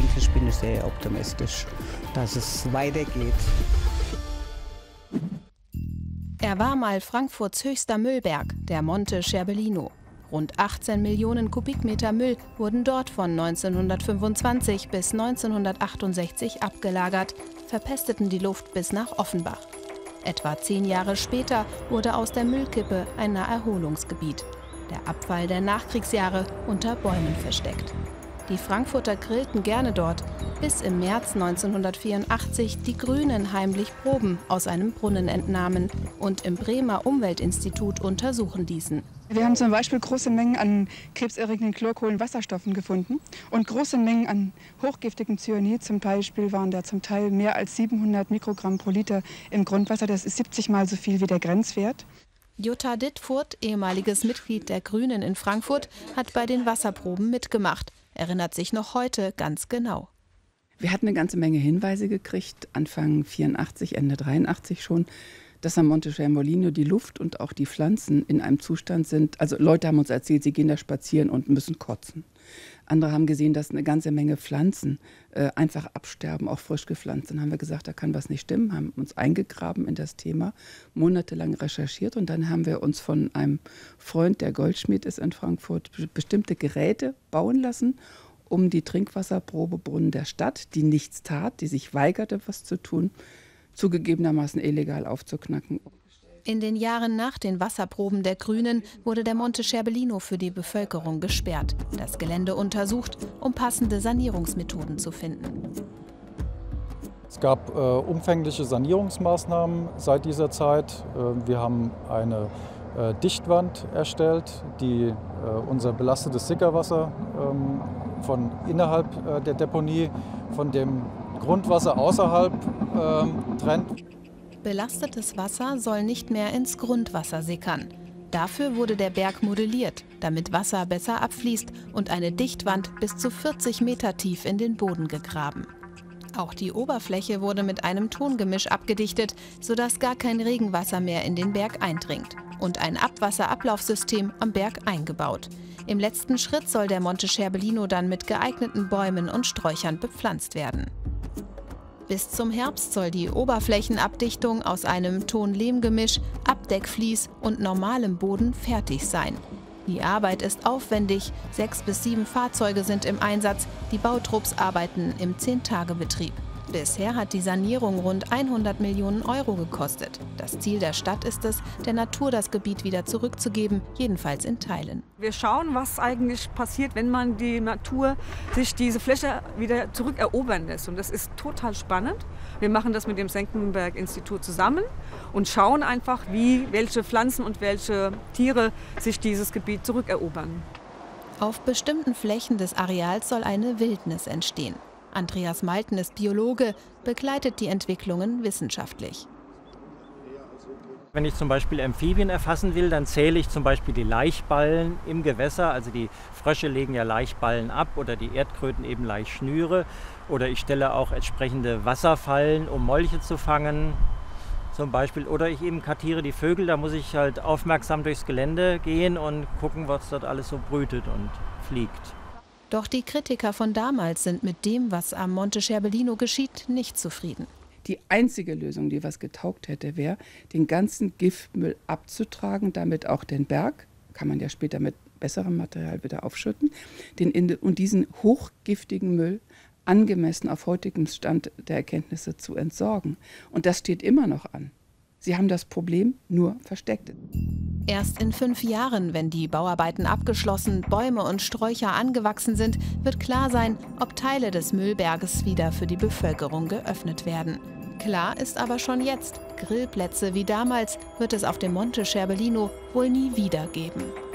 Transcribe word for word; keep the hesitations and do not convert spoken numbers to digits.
eigentlich bin ich sehr optimistisch, dass es weitergeht. Er war mal Frankfurts höchster Müllberg, der Monte Scherbellino. Rund achtzehn Millionen Kubikmeter Müll wurden dort von neunzehnhundertfünfundzwanzig bis neunzehnhundertachtundsechzig abgelagert, verpesteten die Luft bis nach Offenbach. Etwa zehn Jahre später wurde aus der Müllkippe ein Naherholungsgebiet. Der Abfall der Nachkriegsjahre unter Bäumen versteckt. Die Frankfurter grillten gerne dort, bis im März neunzehnhundertvierundachtzig die Grünen heimlich Proben aus einem Brunnen entnahmen und im Bremer Umweltinstitut untersuchen ließen. Wir haben zum Beispiel große Mengen an krebserregenden Chlorkohlenwasserstoffen gefunden und große Mengen an hochgiftigem Cyanid. Zum Beispiel waren da zum Teil mehr als siebenhundert Mikrogramm pro Liter im Grundwasser. Das ist siebzig Mal so viel wie der Grenzwert. Jutta Dittfurt, ehemaliges Mitglied der Grünen in Frankfurt, hat bei den Wasserproben mitgemacht, erinnert sich noch heute ganz genau. Wir hatten eine ganze Menge Hinweise gekriegt, Anfang vierundachtzig, Ende dreiundachtzig schon, dass am Monte Scherbellino die Luft und auch die Pflanzen in einem Zustand sind. Also Leute haben uns erzählt, sie gehen da spazieren und müssen kotzen. Andere haben gesehen, dass eine ganze Menge Pflanzen äh, einfach absterben, auch frisch gepflanzt. Dann haben wir gesagt, da kann was nicht stimmen, haben uns eingegraben in das Thema, monatelang recherchiert und dann haben wir uns von einem Freund, der Goldschmied ist in Frankfurt, bestimmte Geräte bauen lassen, um die Trinkwasserprobebrunnen der Stadt, die nichts tat, die sich weigerte, was zu tun, zugegebenermaßen illegal aufzuknacken. In den Jahren nach den Wasserproben der Grünen wurde der Monte Scherbellino für die Bevölkerung gesperrt, das Gelände untersucht, um passende Sanierungsmethoden zu finden. Es gab äh, umfängliche Sanierungsmaßnahmen seit dieser Zeit. Äh, wir haben eine äh, Dichtwand erstellt, die äh, unser belastetes Sickerwasser ähm, von innerhalb äh, der Deponie von dem Grundwasser außerhalb äh, trennt. Belastetes Wasser soll nicht mehr ins Grundwasser sickern. Dafür wurde der Berg modelliert, damit Wasser besser abfließt und eine Dichtwand bis zu vierzig Meter tief in den Boden gegraben. Auch die Oberfläche wurde mit einem Tongemisch abgedichtet, sodass gar kein Regenwasser mehr in den Berg eindringt. Und ein Abwasserablaufsystem am Berg eingebaut. Im letzten Schritt soll der Monte Scherbellino dann mit geeigneten Bäumen und Sträuchern bepflanzt werden. Bis zum Herbst soll die Oberflächenabdichtung aus einem Ton-Lehm-Gemisch, Abdeckvlies und normalem Boden fertig sein. Die Arbeit ist aufwendig, sechs bis sieben Fahrzeuge sind im Einsatz, die Bautrupps arbeiten im Zehn-Tage-Betrieb. Bisher hat die Sanierung rund hundert Millionen Euro gekostet. Das Ziel der Stadt ist es, der Natur das Gebiet wieder zurückzugeben, jedenfalls in Teilen. Wir schauen, was eigentlich passiert, wenn man die Natur sich diese Fläche wieder zurückerobern lässt. Und das ist total spannend. Wir machen das mit dem Senckenberg-Institut zusammen und schauen einfach, wie welche Pflanzen und welche Tiere sich dieses Gebiet zurückerobern. Auf bestimmten Flächen des Areals soll eine Wildnis entstehen. Andreas Malten ist Biologe, begleitet die Entwicklungen wissenschaftlich. Wenn ich zum Beispiel Amphibien erfassen will, dann zähle ich zum Beispiel die Laichballen im Gewässer. Also die Frösche legen ja Laichballen ab oder die Erdkröten eben Laichschnüre. Oder ich stelle auch entsprechende Wasserfallen, um Molche zu fangen zum Beispiel. Oder ich eben kartiere die Vögel, da muss ich halt aufmerksam durchs Gelände gehen und gucken, was dort alles so brütet und fliegt. Doch die Kritiker von damals sind mit dem, was am Monte Scherbellino geschieht, nicht zufrieden. Die einzige Lösung, die was getaugt hätte, wäre, den ganzen Giftmüll abzutragen, damit auch den Berg, kann man ja später mit besserem Material wieder aufschütten, den in, und diesen hochgiftigen Müll angemessen auf heutigem Stand der Erkenntnisse zu entsorgen. Und das steht immer noch an. Sie haben das Problem nur versteckt. Erst in fünf Jahren, wenn die Bauarbeiten abgeschlossen, Bäume und Sträucher angewachsen sind, wird klar sein, ob Teile des Müllberges wieder für die Bevölkerung geöffnet werden. Klar ist aber schon jetzt, Grillplätze wie damals wird es auf dem Monte Scherbellino wohl nie wieder geben.